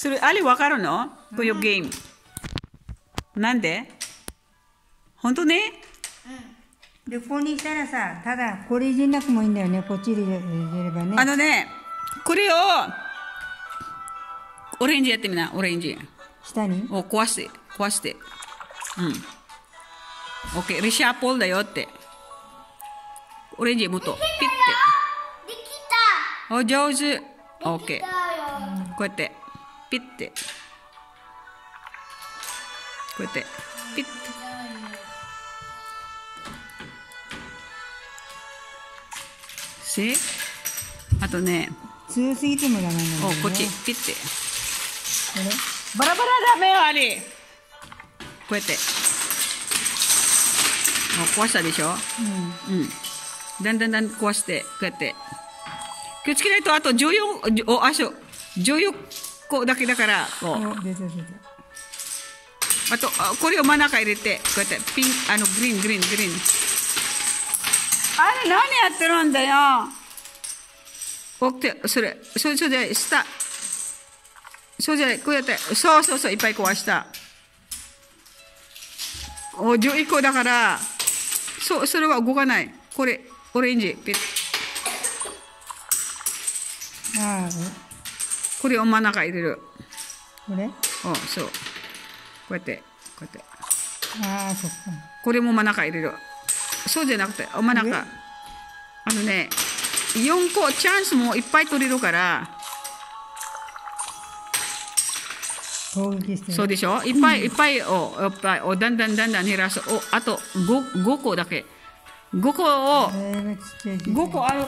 それ、あれわかるのこういうゲーム。なんで本当ねで、ここにしたらさ、ただ、これいじんなくもいいんだよね。こっち入れればね。 これを、オレンジやってみな、オレンジ。 下に壊して。うん。OK、リシャーポールだよって。オレンジもっと、ピッて。 できお、上手。 た。 OK。 できたよ。 こうやって、ピッて。こうやって、ピッて。しあとね、 強すぎてもダメなんだよね。 こっち、ピッて。 こバラバラダメよ、あれ。こうやって。壊したでしょれ。 だんだん壊して、こうやって。気をつけないと、あと14個だけだから、こう。 出た。 あと、これを真ん中入れて、こうやって、グリーン。あれ、何やってるんだよ。起きて、それで、そうじゃない、こうやって、そう、いっぱい壊した。11個だから、それは動かない。これ、オレンジ、ピッ。これを真ん中入れる。 これそう。こうやって。 そっか。 これも真ん中入れる。そうじゃなくて、真ん中。4個チャンスもいっぱい取れるから。 攻撃してる。 そうでしょいっぱいをだんだん減らす。あと5個だけ。5個ある